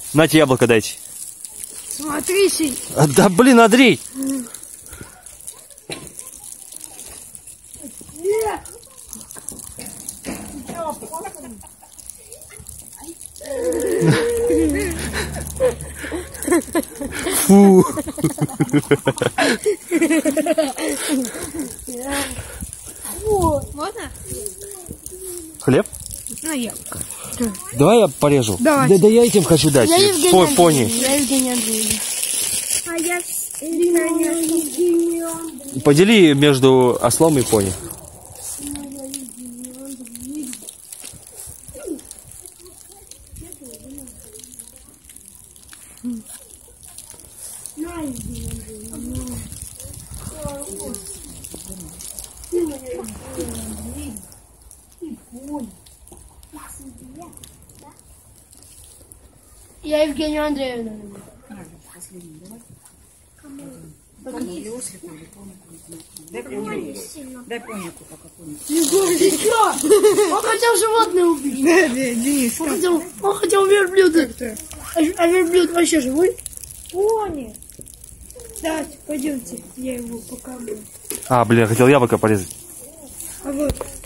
Нате яблоко дайте. Смотри, Да блин, Андрей! Фу! Можно? Хлеб? На яблоко. Давай я порежу. Давай. Да я этим хочу дать. Пони. Я Евгений Андреевич. А я Евгений Андреевич. Подели между ослом и пони. Я Евгению Андреевну. Дай понику пока. Он хотел животное убить. Да, Денис. Он хотел верблюда. А верблюд вообще живой? Пони. Да, пойдемте, я его покажу. А, блин, хотел яблоко порезать. А вот.